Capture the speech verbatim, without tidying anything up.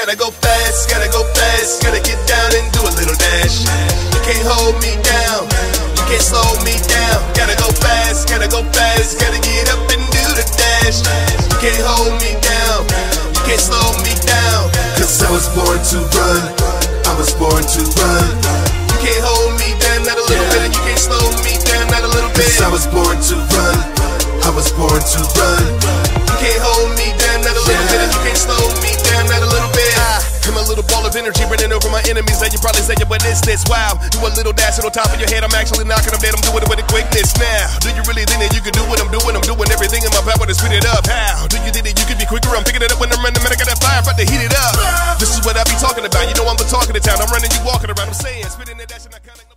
Gotta go fast, gotta go fast, gotta get down and do a little dash. You can't hold me down, you can't slow me down. Gotta go fast, gotta go fast, gotta get up and do the dash. You can't hold me down, you can't slow me down. Cause I was born to run, I was born to run. You can't hold me down, not a little yeah. bit, and you can't slow me down, not a little bit. Cause I was born to run, I was born to run. You can't hold me down, not a little yeah. bit, and you can't slow me down, not a little bit. I, I'm a little ball of energy running over my enemies. That you probably say, yeah, but it's this. Wow, do a little dash on top of your head. I'm actually knocking them dead. I'm doing it with a quickness now. Do you really think that you can do what I'm doing? I'm doing everything in my power to speed it up. How do you think that you can be quicker? I'm picking it up when I'm running, man. I got that fire, about to heat it up. This is what I be talking about. You know I'm the talk of the town. I'm running, you walking around. I'm saying, spitting the dash and I kinda